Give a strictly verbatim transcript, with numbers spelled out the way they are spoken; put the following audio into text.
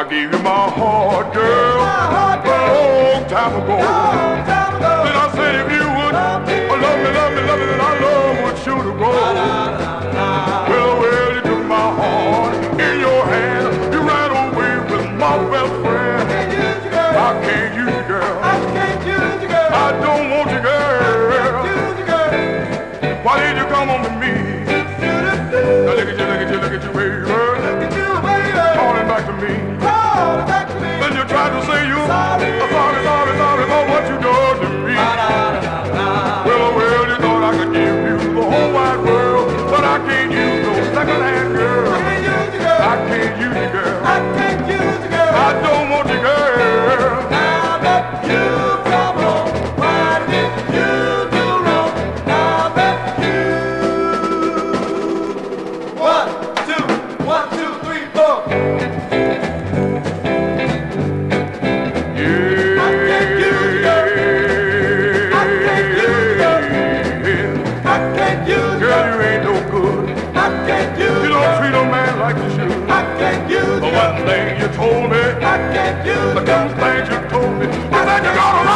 gave you my heart, girl, a long time ago. Then I said if you would love me, love me, love me, love me, then our love would sure to go. Well, well, you took my heart in your hand. You ran away with my best friend. I can't use you, girl. I don't want you, girl. Why did you come on to me? Now look at you, look at you, look at you, baby. Calling back to me. Then you tried to say you sorry, sorry, sorry, sorry about what you done to me. Well, well, you thought I could give you the whole wide world, but I can't use no second-hand girl. I can't use you, girl. I don't want you, girl. Now that you've come home, what did you do wrong? Now that you... One, two, one, two, three, four. Yeah. I can't use you, girl. I can't use you, girl. I can't use you. Girl, you ain't no good. I can't use you. You don't treat a man like you should. I can't use The you. one thing you told me, I can't use the you. two things you told me, you think you're gonna